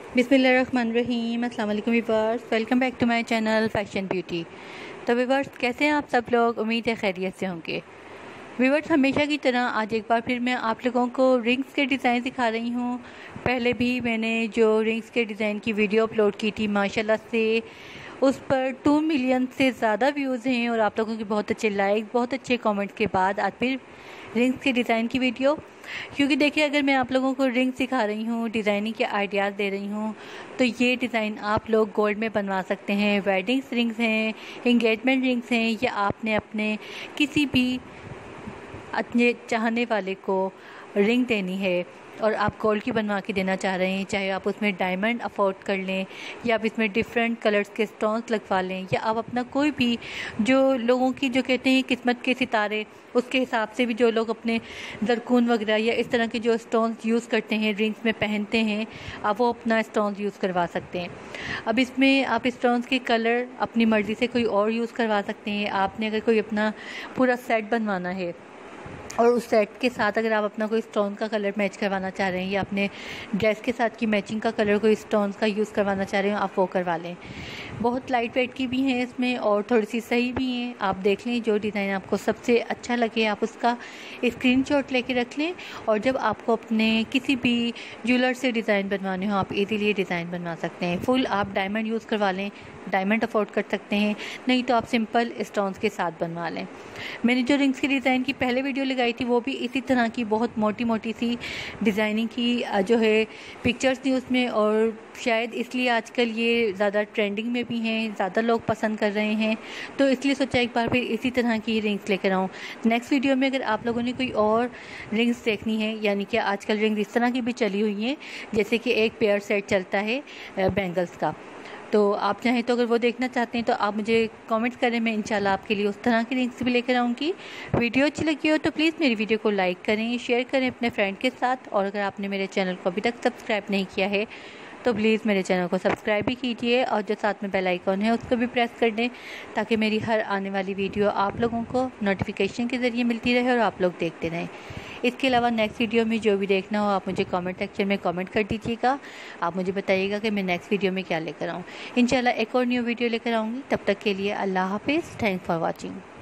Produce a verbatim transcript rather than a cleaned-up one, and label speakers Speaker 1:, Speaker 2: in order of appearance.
Speaker 1: बिस्मिल्लाहिर्रहमानिर्रहीम। अस्सलाम वालेकुम viewers, welcome back to my channel fashion beauty. तो व्यूअर्स, कैसे हैं आप सब लोग? उम्मीद है खैरियत से होंगे। व्यूअर्स, हमेशा की तरह आज एक बार फिर मैं आप लोगों को रिंग्स के डिज़ाइन दिखा रही हूँ। पहले भी मैंने जो रिंग्स के डिज़ाइन की वीडियो अपलोड की थी, माशाल्लाह से उस पर टू मिलियन से ज़्यादा व्यूज़ हैं और आप लोगों के बहुत अच्छे लाइक, बहुत अच्छे कमेंट्स के बाद आज फिर रिंग्स के डिज़ाइन की वीडियो। क्योंकि देखिए, अगर मैं आप लोगों को रिंग सिखा रही हूँ, डिज़ाइनिंग के आइडियाज़ दे रही हूँ, तो ये डिज़ाइन आप लोग गोल्ड में बनवा सकते हैं। वेडिंग्स रिंग्स हैं, इंगेजमेंट रिंग्स हैं, या आपने अपने किसी भी अपने चाहने वाले को रिंग देनी है और आप गोल्ड की बनवा के देना चाह रहे हैं, चाहे आप उसमें डायमंड अफोर्ड कर लें या आप इसमें डिफरेंट कलर्स के स्टोन्स लगवा लें, या आप अपना कोई भी जो लोगों की जो कहते हैं किस्मत के सितारे, उसके हिसाब से भी जो लोग अपने जरकून वगैरह या इस तरह के जो स्टोन्स यूज़ करते हैं, रिंग्स में पहनते हैं, आप वो अपना स्टोन्स यूज़ करवा सकते हैं। अब इसमें आप स्टोन्स के कलर अपनी मर्ज़ी से कोई और यूज़ करवा सकते हैं। आपने अगर कोई अपना पूरा सेट बनवाना है और उस सेट के साथ अगर आप अपना कोई स्टोन का कलर मैच करवाना चाह रहे हैं, या अपने ड्रेस के साथ की मैचिंग का कलर कोई स्टोन्स का यूज़ करवाना चाह रहे हो, आप वो करवा लें। बहुत लाइट वेट की भी हैं इसमें और थोड़ी सी सही भी हैं। आप देख लें, जो डिज़ाइन आपको सबसे अच्छा लगे आप उसका स्क्रीनशॉट लेके रख लें, और जब आपको अपने किसी भी ज्वेलर से डिज़ाइन बनवाने हो, आप इजीली डिज़ाइन बनवा सकते हैं। फुल आप डायमंड यूज़ करवा लें, डायमंड अफोर्ड कर सकते हैं, नहीं तो आप सिंपल स्टोन्स के साथ बनवा लें। मैंने जो रिंग्स के डिज़ाइन की पहले वीडियो लगाई थी, वो भी इसी तरह की बहुत मोटी मोटी सी डिज़ाइनिंग की जो है पिक्चर्स थी उसमें, और शायद इसलिए आजकल ये ज़्यादा ट्रेंडिंग में भी हैं, ज़्यादा लोग पसंद कर रहे हैं, तो इसलिए सोचा एक बार फिर इसी तरह की रिंग्स लेकर आऊँ। नेक्स्ट वीडियो में अगर आप लोगों ने कोई और रिंग्स देखनी है, यानी कि आजकल रिंग्स इस तरह की भी चली हुई हैं, जैसे कि एक पेयर सेट चलता है बैंगल्स का, तो आप चाहें तो अगर वो देखना चाहते हैं तो आप मुझे कमेंट्स करें, मैं इंशाल्लाह आपके लिए उस तरह की रिंग्स भी लेकर आऊँगी। वीडियो अच्छी लगी हो तो प्लीज़ मेरी वीडियो को लाइक करें, शेयर करें अपने फ्रेंड के साथ, और अगर आपने मेरे चैनल को अभी तक सब्सक्राइब नहीं किया है तो प्लीज़ मेरे चैनल को सब्सक्राइब भी कीजिए, और जो साथ में बेल आइकॉन है उसको भी प्रेस कर दें, ताकि मेरी हर आने वाली वीडियो आप लोगों को नोटिफिकेशन के ज़रिए मिलती रहे और आप लोग देखते रहें। इसके अलावा नेक्स्ट वीडियो में जो भी देखना हो आप मुझे कमेंट सेक्शन में कमेंट कर दीजिएगा। आप मुझे बताइएगा कि मैं नेक्स्ट वीडियो में क्या लेकर आऊँ। इंशाल्लाह एक और न्यू वीडियो लेकर आऊँगी। तब तक के लिए अल्लाह हाफिज़। Thanks for watching.